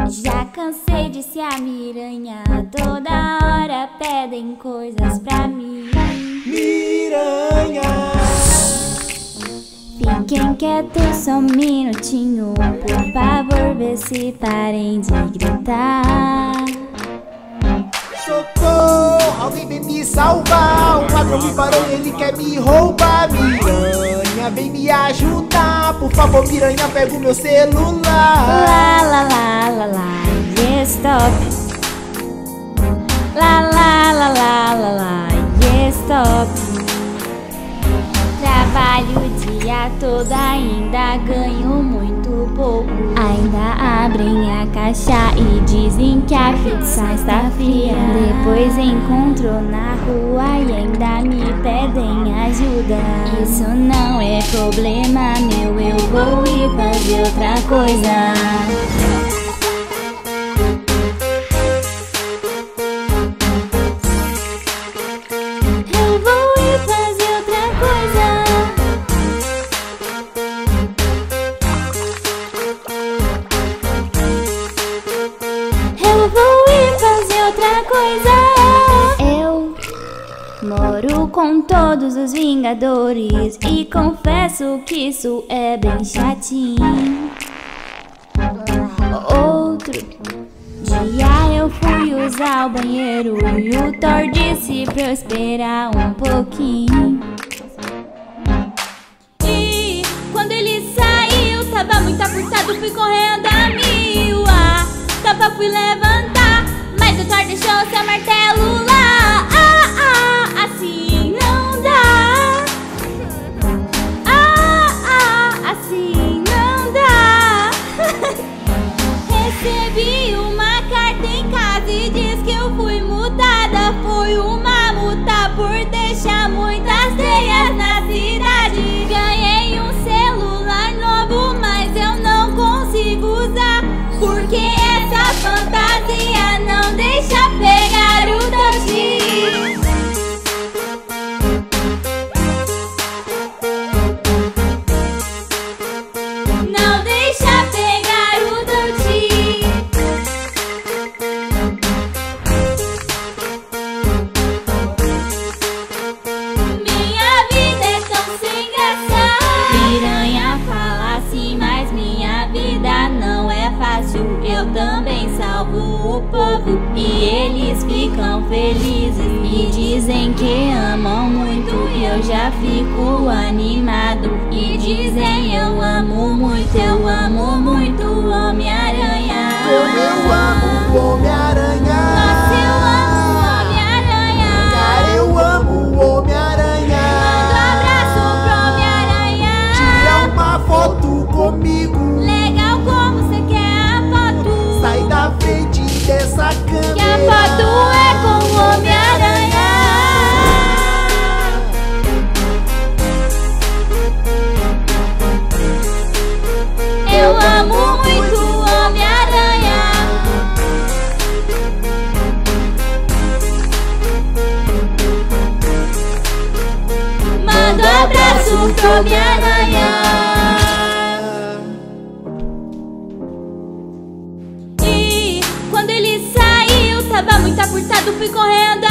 Já cansei de ser a miranha, toda hora pedem coisas pra mim. Miranha. Fiquem quietos só um minutinho, por favor, vê se parem de gritar. Socorro, alguém vem me salvar. O ladrão me parou, ele quer me roubar. Miranha, vem me ajudar. Por favor, Miranha, pega o meu celular. Lá, lá, lá, lá, lá, yes, stop. Lá, lá, lá, lá, lá, lá, yes, stop. Trabalho o dia todo, ainda ganho muito pouco. Ainda abrem a caixa e dizem que a pizza está fria. Depois encontro na rua e ainda me pedem ajuda. Isso não é problema meu, eu vou ir fazer outra coisa. Eu moro com todos os Vingadores e confesso que isso é bem chatinho. Outro dia eu fui usar o banheiro e o Thor disse pra eu esperar um pouquinho. E quando ele saiu, tava muito apertado, fui correndo a mil. A capa fui levantar, mas o Thor deixou seu martelo lá. Assim não dá. Assim não dá. Recebi uma carta em casa e diz que eu fui multada. Foi uma multa por deixar muitas teias na cidade. Ganhei um celular novo, mas eu não consigo usar, porque essa fantasia não deixa pegar o touch. Não deixa pegar o touch. Minha vida é tão sem graça. Miranha fala assim, mas minha vida não é fácil. Eu também salvo o povo e eles ficam felizes. Me dizem que amam muito e eu já fico animado. E dizem eu amo muito o Homem-Aranha. Como eu amo o Homem-Aranha. Nossa, eu amo o Homem-Aranha. Cara, eu amo o Homem-Aranha. Manda um abraço pro Homem-Aranha. Tira uma foto comigo. Legal, como você quer a foto? Sai da frente dessa câmera, Que a foto é com o Homem-Aranha. Eu amo muito o Homem-Aranha. Manda um abraço pro Homem-Aranha. E quando ele saiu, tava muito apertado, fui correndo